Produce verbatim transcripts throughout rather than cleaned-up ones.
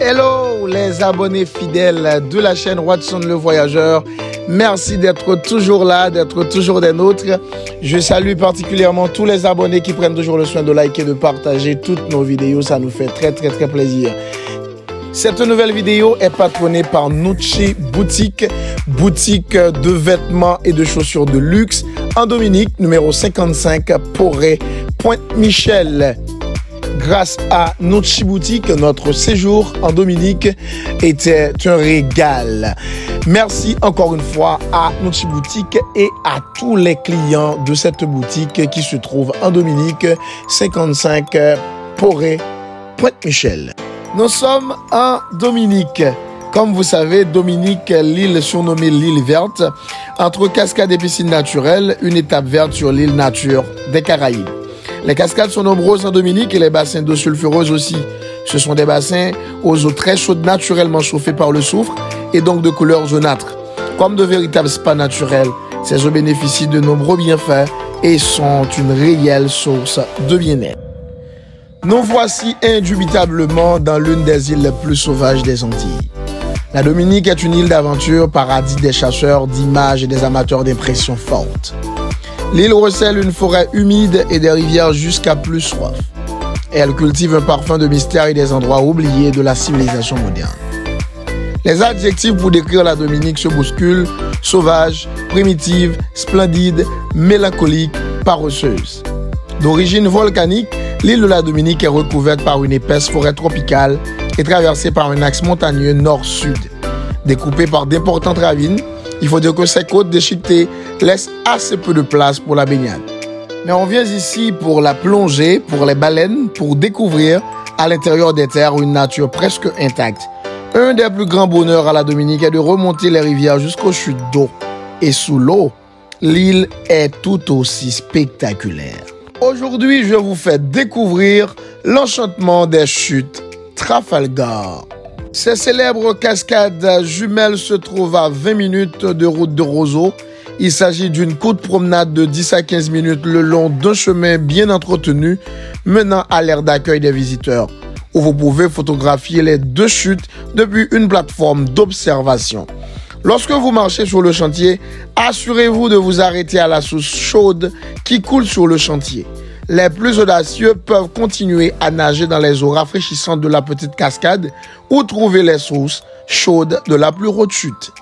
Hello les abonnés fidèles de la chaîne Watson le Voyageur. Merci d'être toujours là, d'être toujours des nôtres. Je salue particulièrement tous les abonnés qui prennent toujours le soin de liker et de partager toutes nos vidéos. Ça nous fait très très très plaisir. Cette nouvelle vidéo est patronnée par Nucci Boutique, boutique de vêtements et de chaussures de luxe en Dominique, numéro cinquante-cinq, Poré, Pointe-Michel. Grâce à Nucci Boutique, notre séjour en Dominique était un régal. Merci encore une fois à Nucci Boutique et à tous les clients de cette boutique qui se trouve en Dominique, cinquante-cinq, Poré, Pointe-Michel. Nous sommes en Dominique. Comme vous savez, Dominique, l'île surnommée l'île verte, entre cascades et piscines naturelles, une étape verte sur l'île nature des Caraïbes. Les cascades sont nombreuses en Dominique et les bassins d'eau sulfureuse aussi. Ce sont des bassins aux eaux très chaudes naturellement chauffées par le soufre et donc de couleur jaunâtre. Comme de véritables spas naturels, ces eaux bénéficient de nombreux bienfaits et sont une réelle source de bien-être. Nous voici indubitablement dans l'une des îles les plus sauvages des Antilles. La Dominique est une île d'aventure, paradis des chasseurs, d'images et des amateurs d'impressions fortes. L'île recèle une forêt humide et des rivières jusqu'à plus soif. Et elle cultive un parfum de mystère et des endroits oubliés de la civilisation moderne. Les adjectifs pour décrire la Dominique se bousculent: sauvage, primitive, splendide, mélancolique, paresseuse. D'origine volcanique, l'île de la Dominique est recouverte par une épaisse forêt tropicale et traversée par un axe montagneux nord-sud. Découpée par d'importantes ravines, il faut dire que ces côtes déchiquetées laissent assez peu de place pour la baignade. Mais on vient ici pour la plongée, pour les baleines, pour découvrir à l'intérieur des terres une nature presque intacte. Un des plus grands bonheurs à la Dominique est de remonter les rivières jusqu'aux chutes d'eau. Et sous l'eau, l'île est tout aussi spectaculaire. Aujourd'hui, je vous fais découvrir l'enchantement des chutes Trafalgar. Ces célèbres cascades jumelles se trouvent à vingt minutes de route de Roseau. Il s'agit d'une courte promenade de dix à quinze minutes le long d'un chemin bien entretenu menant à l'aire d'accueil des visiteurs, où vous pouvez photographier les deux chutes depuis une plateforme d'observation. Lorsque vous marchez sur le chantier, assurez-vous de vous arrêter à la source chaude qui coule sur le chantier. Les plus audacieux peuvent continuer à nager dans les eaux rafraîchissantes de la petite cascade ou trouver les sources chaudes de la plus haute chute.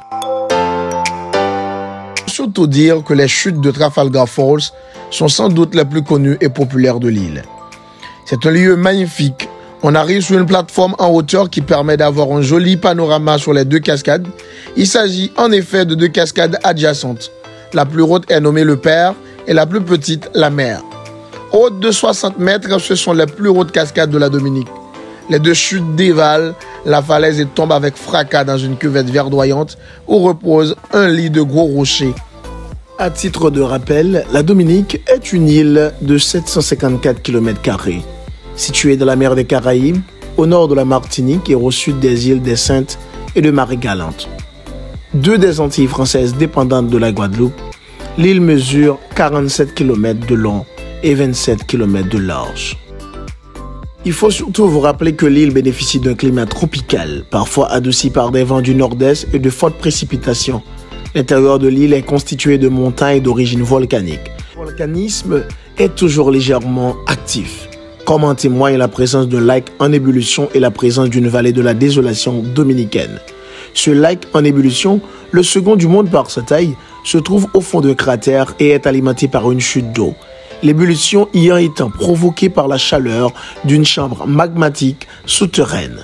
Surtout dire que les chutes de Trafalgar Falls sont sans doute les plus connues et populaires de l'île. C'est un lieu magnifique. On arrive sur une plateforme en hauteur qui permet d'avoir un joli panorama sur les deux cascades. Il s'agit en effet de deux cascades adjacentes. La plus haute est nommée le Père et la plus petite la Mère. Haute de soixante mètres, ce sont les plus hautes cascades de la Dominique. Les deux chutes dévalent la falaise et tombent avec fracas dans une cuvette verdoyante où repose un lit de gros rochers. À titre de rappel, la Dominique est une île de sept cent cinquante-quatre kilomètres carrés, située dans la mer des Caraïbes, au nord de la Martinique et au sud des îles des Saintes et de Marie-Galante. Deux des Antilles françaises dépendantes de la Guadeloupe, l'île mesure quarante-sept kilomètres de long et vingt-sept kilomètres de large. Il faut surtout vous rappeler que l'île bénéficie d'un climat tropical, parfois adouci par des vents du nord-est et de fortes précipitations. L'intérieur de l'île est constitué de montagnes d'origine volcanique. Le volcanisme est toujours légèrement actif, comme en témoigne la présence d'un lac en ébullition et la présence d'une vallée de la désolation dominicaine. Ce lac en ébullition, le second du monde par sa taille, se trouve au fond d'un cratère et est alimenté par une chute d'eau. L'ébullition ayant été provoquée par la chaleur d'une chambre magmatique souterraine.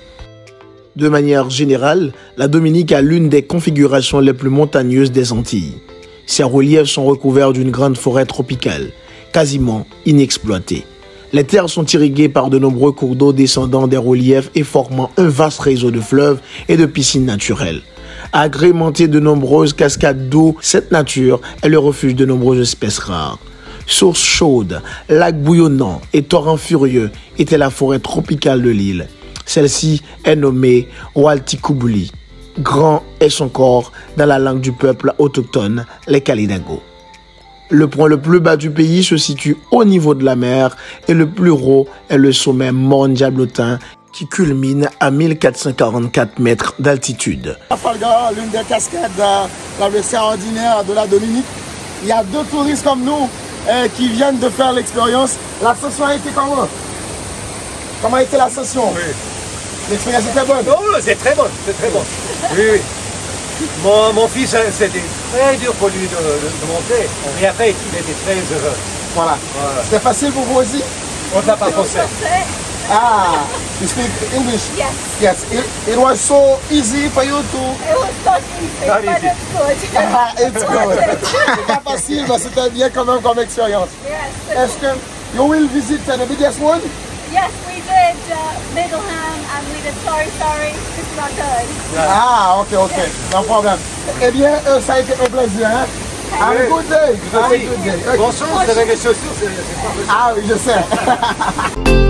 De manière générale, la Dominique a l'une des configurations les plus montagneuses des Antilles. Ses reliefs sont recouverts d'une grande forêt tropicale, quasiment inexploitée. Les terres sont irriguées par de nombreux cours d'eau descendant des reliefs et formant un vaste réseau de fleuves et de piscines naturelles. Agrémentée de nombreuses cascades d'eau, cette nature est le refuge de nombreuses espèces rares. Sources chaudes, lacs bouillonnants et torrents furieux étaient la forêt tropicale de l'île. Celle-ci est nommée Waltikubuli. Grand est son corps dans la langue du peuple autochtone, les Kalinago. Le point le plus bas du pays se situe au niveau de la mer et le plus haut est le sommet Mont Diablotin qui culmine à mille quatre cent quarante-quatre mètres d'altitude. Trafalgar, l'une des cascades euh, la plus extraordinaire de la Dominique. Il y a deux touristes comme nous euh, qui viennent de faire l'expérience. L'ascension a été comment? Comment a été l'ascension? Oui. L'expérience était bonne? Non, c'est très bon, c'est très bon. Oui, oui. Mon, mon fils, c'était très dur pour lui de, de, de monter. Et après, il était très heureux. Voilà. Voilà. C'était facile pour vous aussi? On ne l'a pas pensé. Ah, you speak English? Yes. Yes. It, it was so easy for you to... It was not easy, Not but easy. it's good. Ah, it's good. C'est pas facile, mais c'était bien quand même comme expérience. Yes. Est-ce que you will visit the biggest one? Yes, we did uh, Middleham and we did Sorry Sorry. This is not good. Ah, ok, ok, no problem. Eh bien, euh, ça a été un plaisir, hein? Have a good day. Have a good day. Okay. Bon sens avec les chaussures, c'est pas possible. Ah oui, je sais.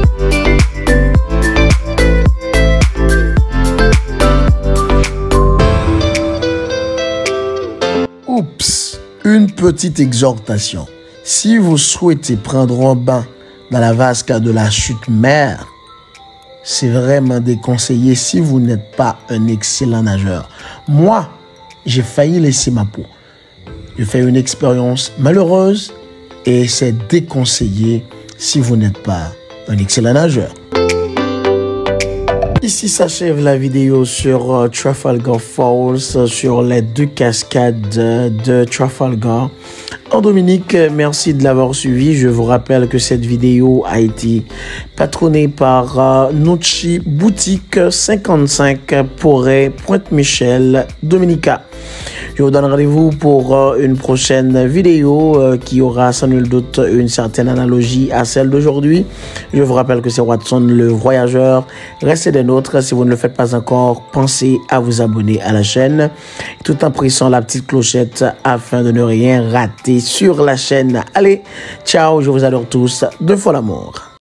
Oups, une petite exhortation. Si vous souhaitez prendre un bain dans la vasque de la chute mère, c'est vraiment déconseillé si vous n'êtes pas un excellent nageur. Moi, j'ai failli laisser ma peau. J'ai fait une expérience malheureuse et c'est déconseillé si vous n'êtes pas un excellent nageur. Ici s'achève la vidéo sur uh, Trafalgar Falls, uh, sur les deux cascades uh, de Trafalgar. En Dominique, merci de l'avoir suivi. Je vous rappelle que cette vidéo a été patronnée par uh, Nucci Boutique cinquante-cinq Porret, Pointe-Michel, Dominica. Je vous donne rendez-vous pour euh, une prochaine vidéo euh, qui aura sans nul doute une certaine analogie à celle d'aujourd'hui. Je vous rappelle que c'est Watson le voyageur. Restez des nôtres. Si vous ne le faites pas encore, pensez à vous abonner à la chaîne tout en pressant la petite clochette afin de ne rien rater sur la chaîne. Allez, ciao, je vous adore tous. Deux fois l'amour.